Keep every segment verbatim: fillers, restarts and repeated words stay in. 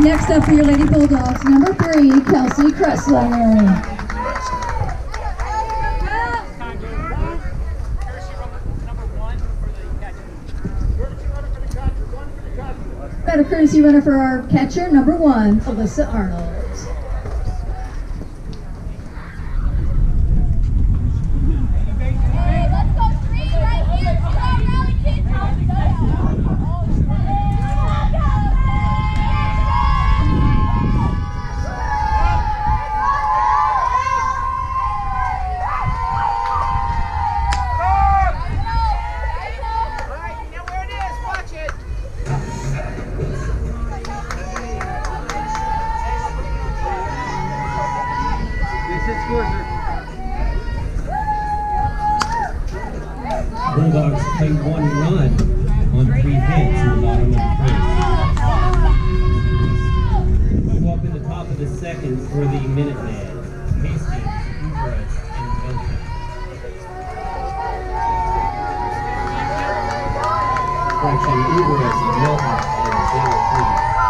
Next up for your Lady Bulldogs, number three, Kelsey Kressler. Got a courtesy runner for our catcher, number one, Alyssa Arnold. Bulldogs play one run on three hits in the bottom of the first. Move up in the top of the second for the Minutemen. Hastings, Uberis, and Belgium. Correction, Uberis, Milton, and Zero Three.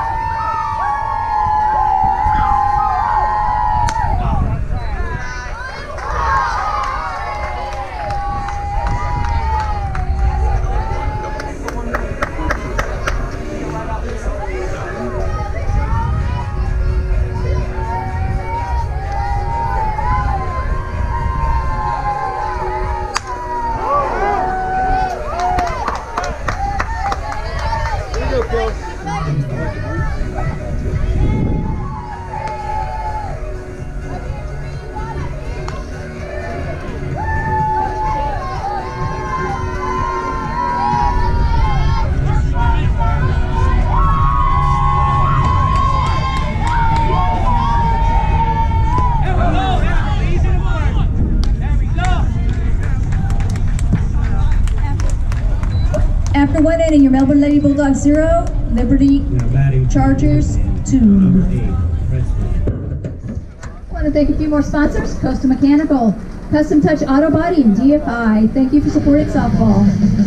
After one inning, your Melbourne Lady Bulldogs zero, Liberty Chargers two. I want to thank a few more sponsors: Coastal Mechanical, Custom Touch Auto Body, and D F I. Thank you for supporting softball.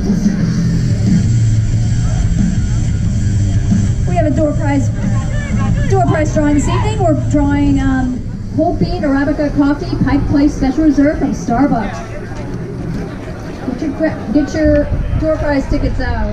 We have a door prize door prize drawing this evening. We're drawing um, whole bean Arabica coffee, Pike Place Special Reserve from Starbucks. Get your, get your door prize tickets out.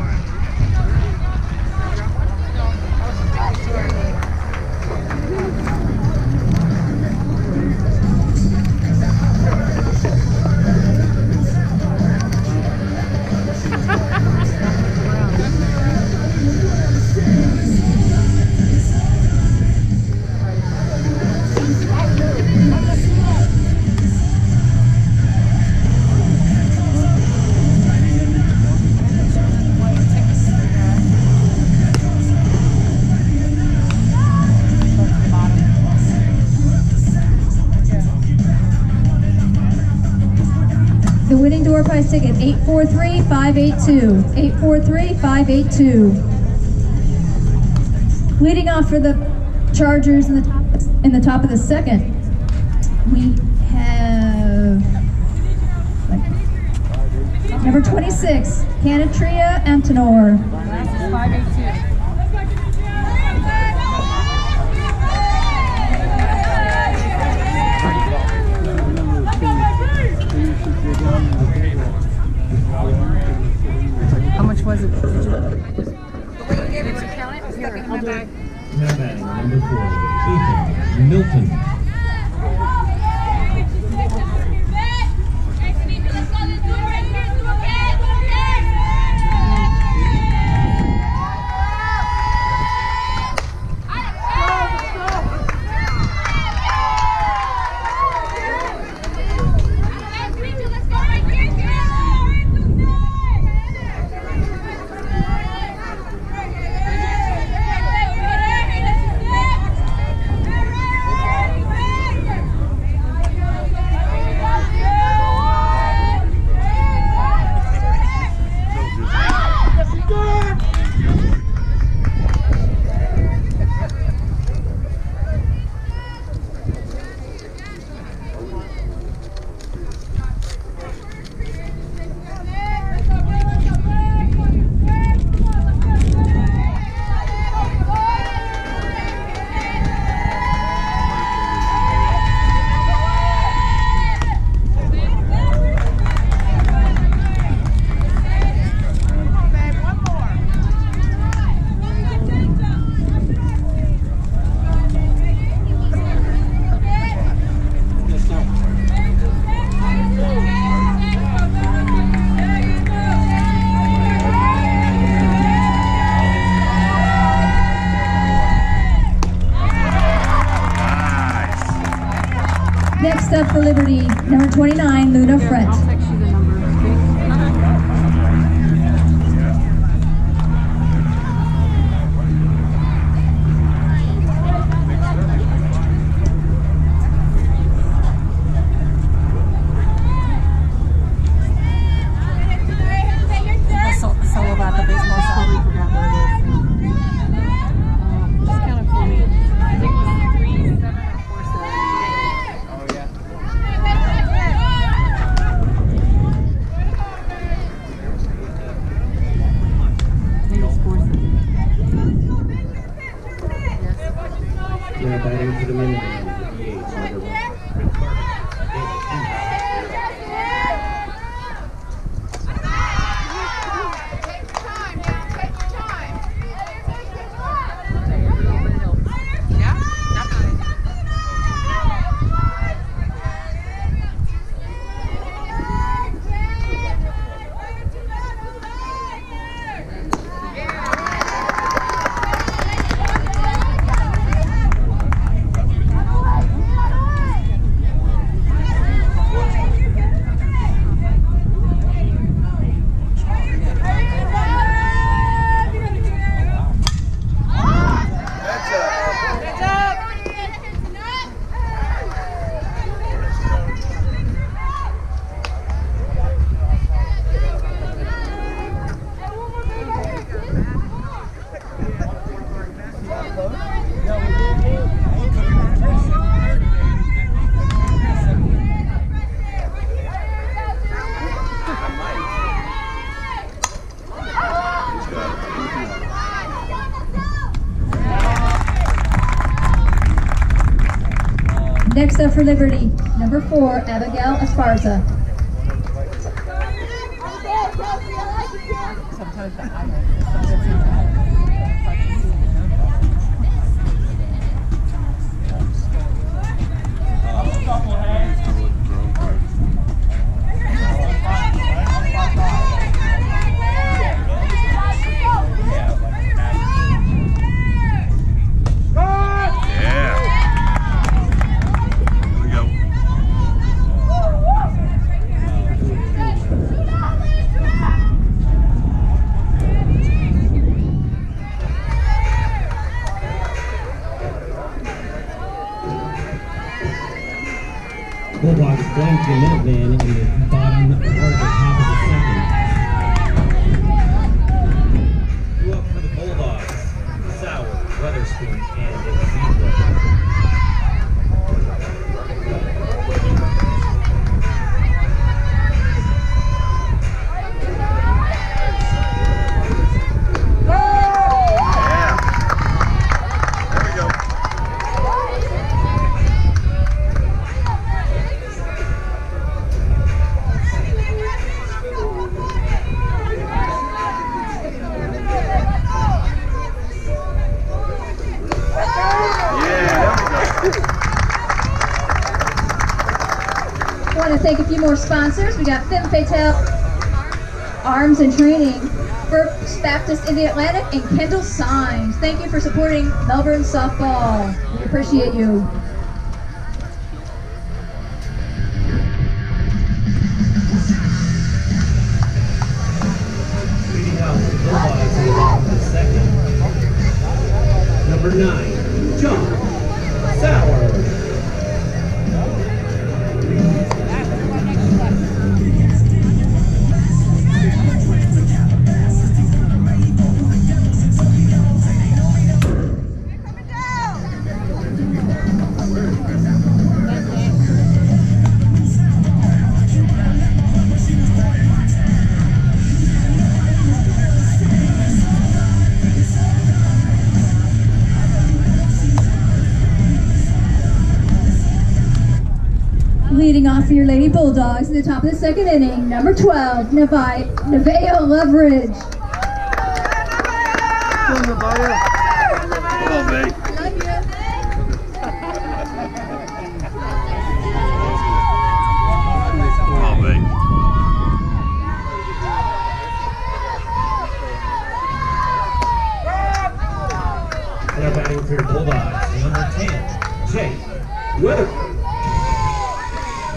The winning door prize ticket, eight four three five eight two. eight four three five eight two. Leading off for the Chargers in the top, in the top of the second, we have like, number twenty-six, Canatria Antonor. five eight two. How much was it? Did you look? Did you count it? Here, I'll do it. Now batting, number four, Ethan Milton. start for Liberty, number twenty-nine, Luna Fret. I'll text you the number. Solo about the baseball side. I forgot where it is. Uh, just count it for me. I think it was three, seven, or four, seven. Oh, yeah. I think it's four, seven. Yes. Now batting for the minute man, D H, number one, Rick Carter. Next up for Liberty, number four, Abigail Esparza. Sometimes the eye, sometimes it's eye. Bulldogs flank the Minuteman in the bottom or the top of the second. Two up for the Bulldogs, Sauer, Weatherspoon, and Zebra. I want to thank a few more sponsors. We got Femme Fatale Arms and Training, First Baptist in the Atlantic, and Kendall Signs. Thank you for supporting Melbourne softball. We appreciate you. Leading out the Bulldogs in the bottom of the second. Number nine, John Sauer. Leading off for your Lady Bulldogs in the top of the second inning, number twelve, Nevi, Nevaeh Leverage. Come on, Nevaeh. Come on, babe. Love you. Come on, babe. Now batting for your Bulldogs, number ten, Jay Weatherford.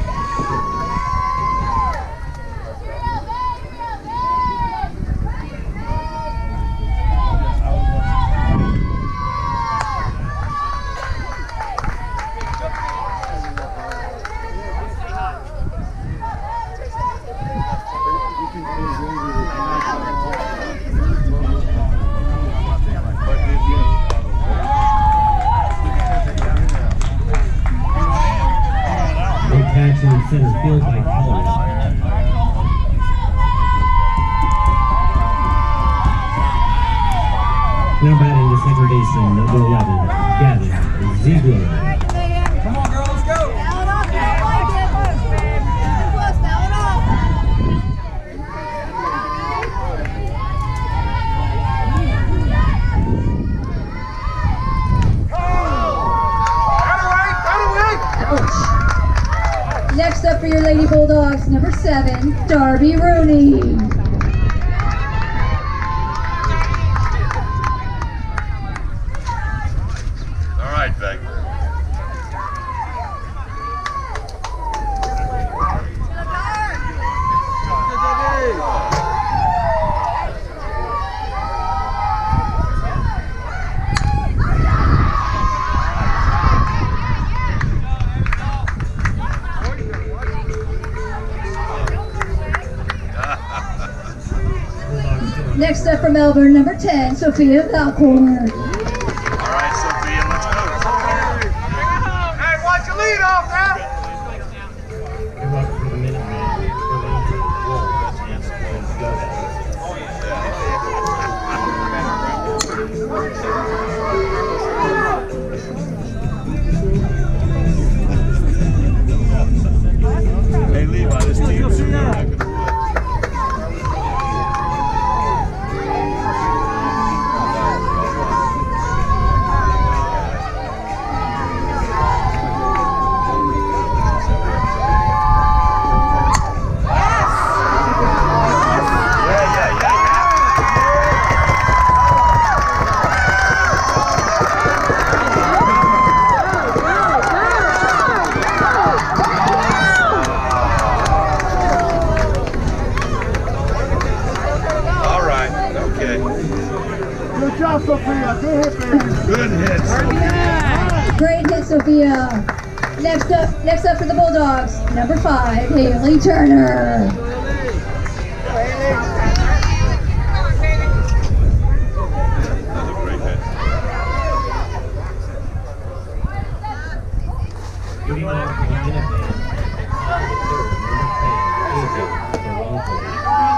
Now batting the second baseman, number eleven, Gavin Ziegler. Come on, girl, let's go. Ouch. Next up for your Lady Bulldogs, number seven, Darby Rooney. All right, Beck. Next up from Melbourne, number ten, Sophia Valcourt. All right, Sophia, let's go. Hey, watch your lead off now. Good luck for the minute man. Go ahead. Hey, Levi, this team is here. Good job, Sophia. Good hit, baby. Good hit, Sophia. Great hit, Sophia. Next up, next up for the Bulldogs, number five, Haley Turner. Another great hit. Moving on to the minute man. Number ten, Toronto.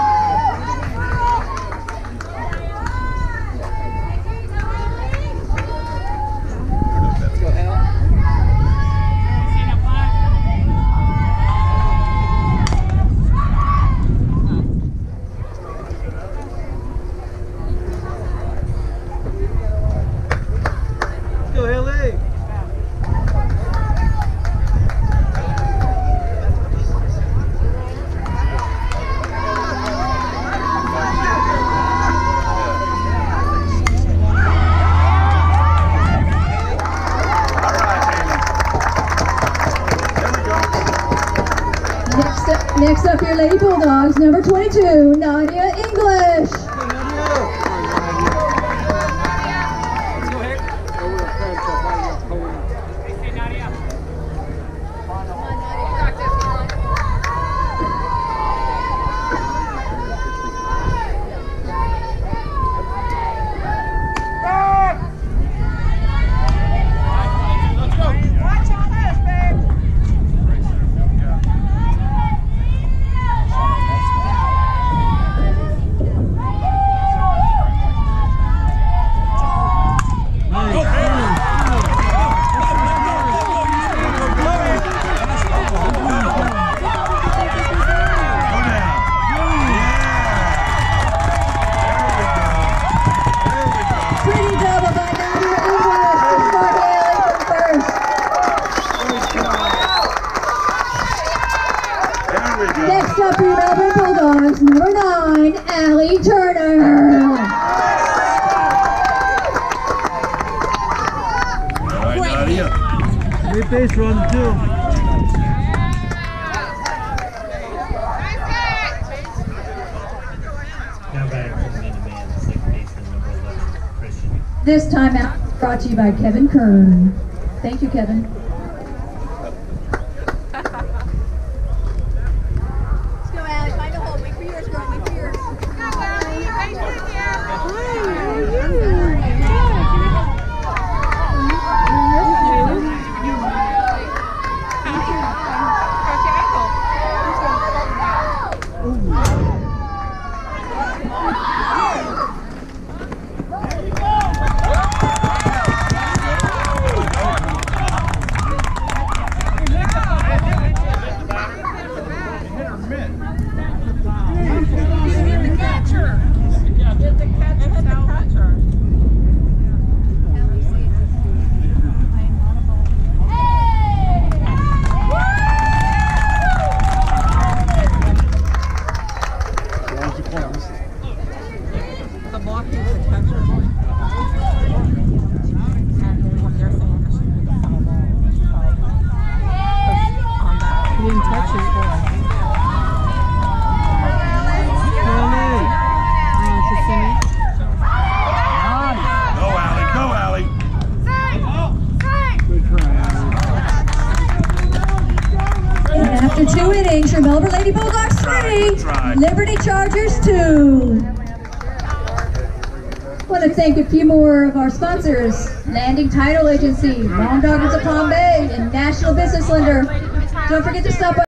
Next up, your Lady Bulldogs, number twenty-two, Nadia English. Next up, your Melbourne Bulldogs, number nine, Allie Turner. All right, Nadia. Great base run, too. Now back to the minute man, second baseman, number eleven, Christian. This time out brought to you by Kevin Kern. Thank you, Kevin. After two innings, your Melbourne Lady Bulldogs three, That's right. Liberty Chargers two. I want to thank a few more of our sponsors: Landing Title Agency, Long Doggers of Palm Bay, and National Business Lender. Don't forget to stop by